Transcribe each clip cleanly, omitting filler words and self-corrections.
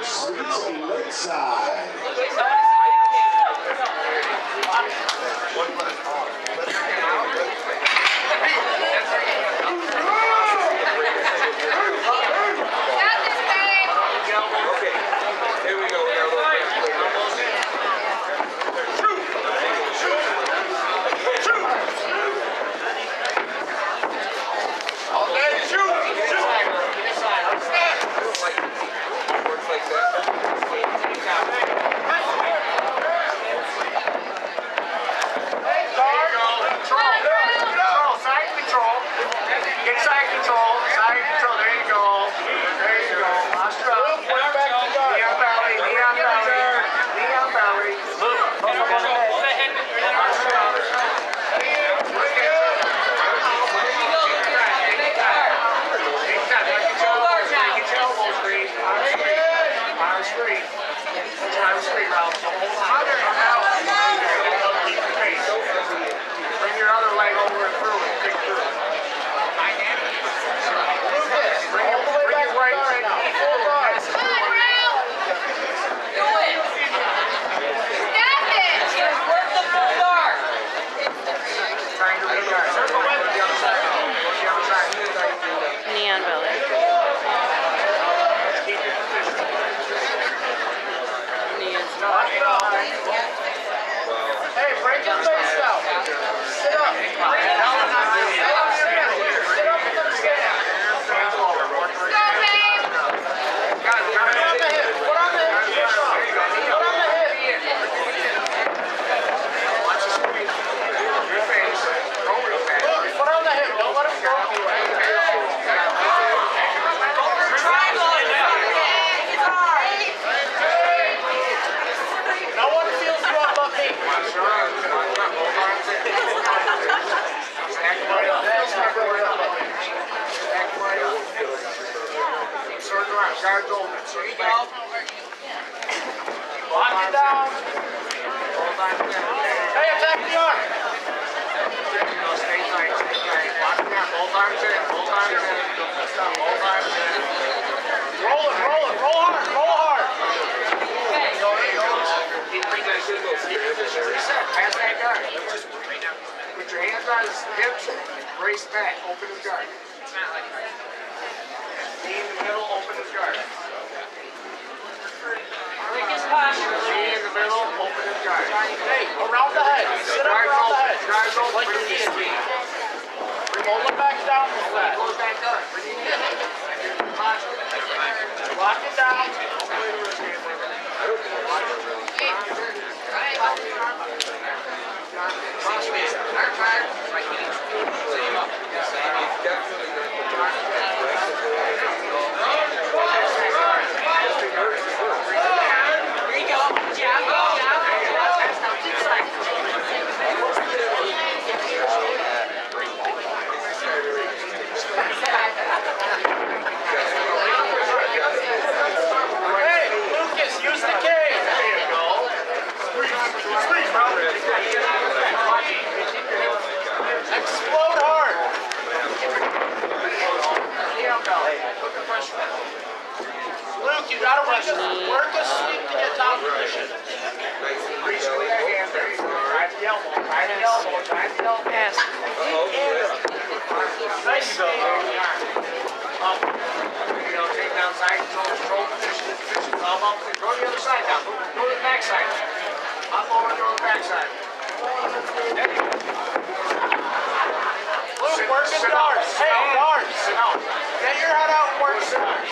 Sweet Lakeside. Neon belly. Hey, break your face out. Sit up. Sit up and stand. Go, babe. Put on the hip. Put on the hip. Put on the hip. Look, put on the hip. Don't let him go. No one feels you up but me. Guards open. There you go. Lock it down. Hey, attack the arm. Stay tight, stay tight. Lock it down. Both arms in. Both arms in. Both arms in. Roll it, roll it. Roll hard, roll hard. Reset. Pass that guard. Put your hands on his hips. Brace back. Open his guard. Knee in the middle. Open his guard. Knee in the middle. Open his guard. Hey, around the head. Sit up around the head. Guards open. Like your knee. Roll it back down. Close that guard. Lock it down. Explode hard. Luke, you gotta work a sweep to get top position. Reach with that hand. There you go. Try the elbow. Try the elbow. Try the elbow. Pass. Nice go. Up. There you go. Take down side control position. Thumb up. Go to the other side now. Go to the back side. Up over and go to the back side. There you go. Luke, work his guards. Hey, guards. Get your head out and work guards.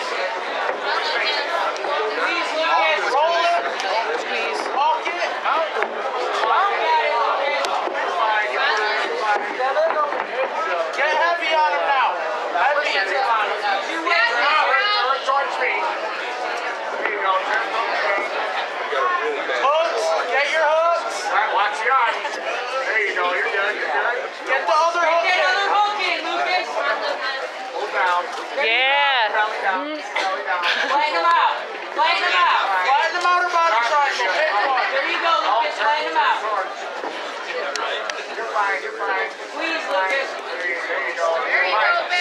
Please, Lucas. Roll it. Please. Walk it. Out. Get heavy on him now. Heavy. Now, towards me. There you go. Hooks. Get your hooks. All right, watch the arm. There you go. You're good. You're good. Get the other hook. Get the other hook in, Lucas. Hold down. Yeah. Belly down. Belly down. Flatten him out. Flatten him out. Flatten him out or body triangle. Pick one. There you go, Lucas. Flatten him out. You're fine. You're fine. Please, Lucas. There you go. There you go,